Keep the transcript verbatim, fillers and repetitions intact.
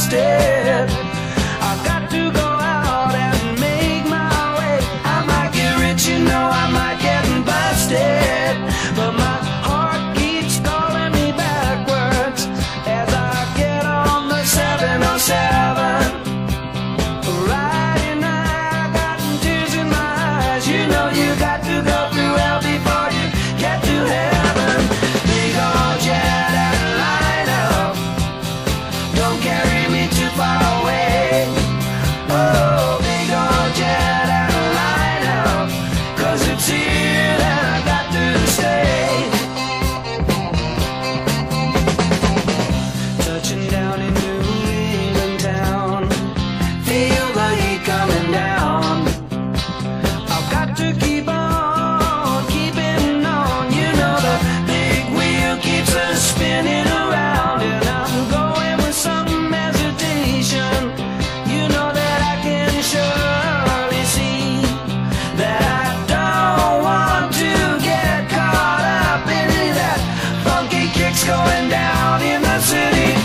busted. I've got to go out and make my way. I might get rich, you know, I might get busted, but my heart keeps calling me backwards as I get on the seven oh seven. Riding high, I got tears in my eyes. You know you got to go through hell before you get to heaven. Big old jet and line up, don't carry me too far away. Oh, big old jet and line up, 'cause it's here that I got to stay. Touching down in New England town, feel the heat coming down. I've got to keep on, keeping on. You know the big wheel keeps us spinning around, and I'm going with some hesitation. You know that I can surely see that I don't want to get caught up in any of that funky kicks going down in the city.